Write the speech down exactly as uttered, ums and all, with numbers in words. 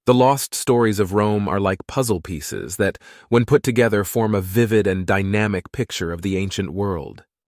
The lost stories of Rome are like puzzle pieces that, when put together, form a vivid and dynamic picture of the ancient world.